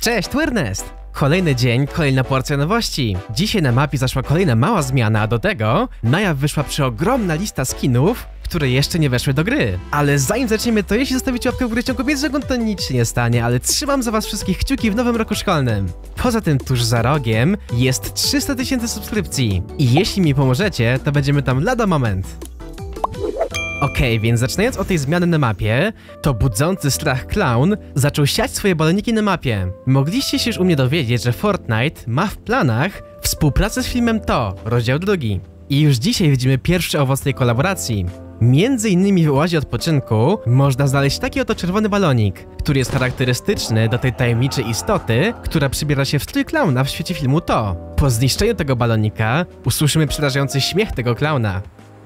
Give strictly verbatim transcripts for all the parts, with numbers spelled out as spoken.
Cześć, tu Ernest! Kolejny dzień, kolejna porcja nowości. Dzisiaj na mapie zaszła kolejna mała zmiana, a do tego na jaw wyszła przeogromna lista skinów, które jeszcze nie weszły do gry. Ale zanim zaczniemy, to jeśli zostawicie łapkę w górę w ciągu pięciu sekund, to nic się nie stanie, ale trzymam za was wszystkich kciuki w nowym roku szkolnym. Poza tym tuż za rogiem jest trzysta tysięcy subskrypcji. I jeśli mi pomożecie, to będziemy tam lada moment. Okej, okay, więc zaczynając od tej zmiany na mapie, to budzący strach clown zaczął siać swoje baloniki na mapie. Mogliście się już u mnie dowiedzieć, że Fortnite ma w planach współpracę z filmem To, rozdział drugi. I już dzisiaj widzimy pierwszy owoc tej kolaboracji. Między innymi w oazie odpoczynku można znaleźć taki oto czerwony balonik, który jest charakterystyczny do tej tajemniczej istoty, która przybiera się w strój klauna w świecie filmu To. Po zniszczeniu tego balonika usłyszymy przerażający śmiech tego klauna.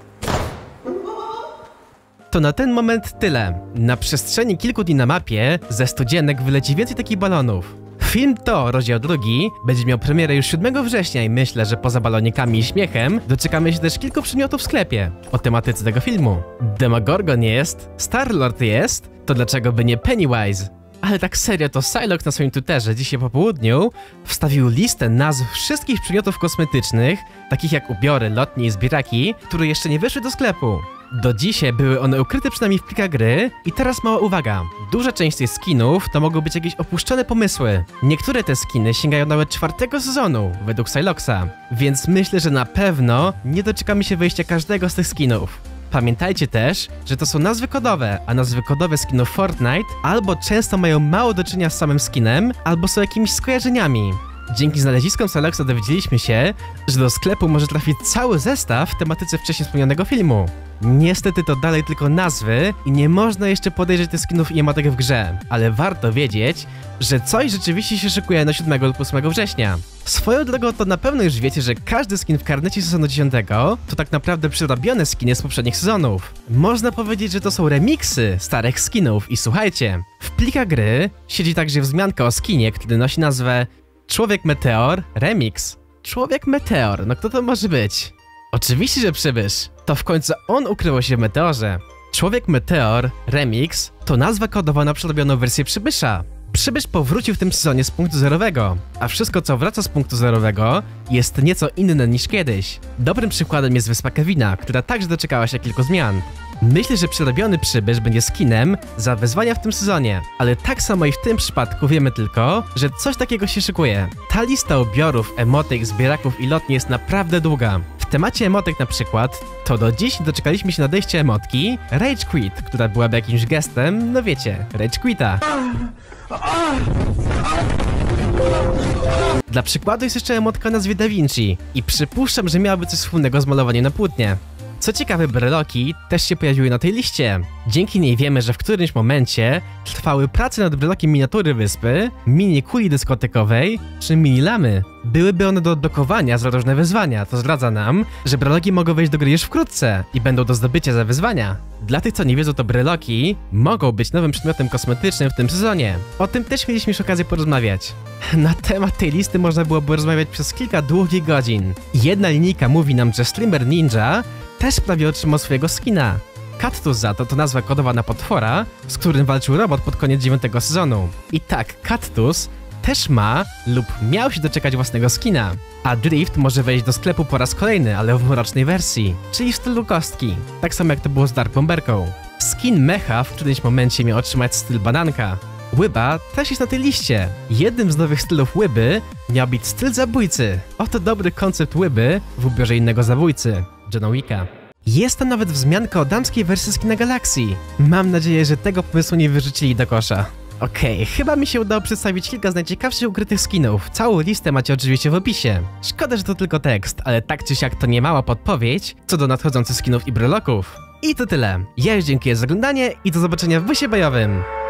To na ten moment tyle. Na przestrzeni kilku dni na mapie ze studzienek wyleci więcej takich balonów. Film To, rozdział drugi, będzie miał premierę już siódmego września i myślę, że poza balonikami i śmiechem doczekamy się też kilku przedmiotów w sklepie o tematyce tego filmu. Demogorgon jest, Star-Lord jest, to dlaczego by nie Pennywise? Ale tak serio, to Psylocke na swoim Twitterze dzisiaj po południu wstawił listę nazw wszystkich przedmiotów kosmetycznych, takich jak ubiory, lotnie i zbieraki, które jeszcze nie weszły do sklepu. Do dzisiaj były one ukryte przynajmniej w plikach gry i teraz mała uwaga. Duża część tych skinów to mogą być jakieś opuszczone pomysły. Niektóre te skiny sięgają nawet czwartego sezonu, według Psylocke'a, więc myślę, że na pewno nie doczekamy się wyjścia każdego z tych skinów. Pamiętajcie też, że to są nazwy kodowe, a nazwy kodowe skinów Fortnite albo często mają mało do czynienia z samym skinem, albo są jakimiś skojarzeniami. Dzięki znaleziskom Psylocke'a dowiedzieliśmy się, że do sklepu może trafić cały zestaw w tematyce wcześniej wspomnianego filmu. Niestety to dalej tylko nazwy i nie można jeszcze podejrzeć tych skinów i emotek w grze, ale warto wiedzieć, że coś rzeczywiście się szykuje na siódmego lub ósmego września. Swoją drogą to na pewno już wiecie, że każdy skin w karnecie sezonu dziesiątego to tak naprawdę przerobione skiny z poprzednich sezonów. Można powiedzieć, że to są remiksy starych skinów i słuchajcie, w plikach gry siedzi także wzmianka o skinie, który nosi nazwę Człowiek Meteor Remix. Człowiek Meteor, no kto to może być? Oczywiście, że Przybysz. To w końcu on ukrywał się w Meteorze. Człowiek Meteor Remix to nazwa kodowa na przerobioną wersję Przybysza. Przybysz powrócił w tym sezonie z punktu zerowego, a wszystko co wraca z punktu zerowego jest nieco inne niż kiedyś. Dobrym przykładem jest wyspa Kevina, która także doczekała się kilku zmian. Myślę, że przerobiony Przybysz będzie skinem za wyzwania w tym sezonie, ale tak samo i w tym przypadku wiemy tylko, że coś takiego się szykuje. Ta lista ubiorów, emotek, zbieraków i lotni jest naprawdę długa. W temacie emotek na przykład, to do dziś doczekaliśmy się nadejścia emotki Rage Quit, która byłaby jakimś gestem, no wiecie, Rage Quita. Dla przykładu jest jeszcze emotka o nazwie Da Vinci i przypuszczam, że miałaby coś wspólnego z malowaniem na płótnie. Co ciekawe, breloki też się pojawiły na tej liście. Dzięki niej wiemy, że w którymś momencie trwały prace nad brelokiem miniatury wyspy, mini kuli dyskotekowej czy mini lamy. Byłyby one do odblokowania za różne wyzwania, to zdradza nam, że breloki mogą wejść do gry już wkrótce i będą do zdobycia za wyzwania. Dla tych, co nie wiedzą, to breloki mogą być nowym przedmiotem kosmetycznym w tym sezonie. O tym też mieliśmy już okazję porozmawiać. Na temat tej listy można byłoby rozmawiać przez kilka długich godzin. Jedna linijka mówi nam, że Slimmer Ninja też prawie otrzymał swojego skina. Cactus za to to nazwa kodowa na potwora, z którym walczył robot pod koniec dziewiątego sezonu. I tak, Cactus też ma lub miał się doczekać własnego skina. A Drift może wejść do sklepu po raz kolejny, ale w mrocznej wersji, czyli w stylu kostki. Tak samo jak to było z Dark Bomberką. Skin Mecha w którymś momencie miał otrzymać styl bananka. Łyba też jest na tej liście. Jednym z nowych stylów Łyby miał być styl zabójcy. Oto dobry koncept Łyby w ubiorze innego zabójcy, Johna Wicka. Jest tam nawet wzmianka o damskiej wersji skina Galaxii. Mam nadzieję, że tego pomysłu nie wyrzucili do kosza. Okej, okay, chyba mi się udało przedstawić kilka z najciekawszych ukrytych skinów. Całą listę macie oczywiście w opisie. Szkoda, że to tylko tekst, ale tak czy siak to nie mała podpowiedź co do nadchodzących skinów i breloków. I to tyle. Ja już dziękuję za oglądanie i do zobaczenia w busie bojowym.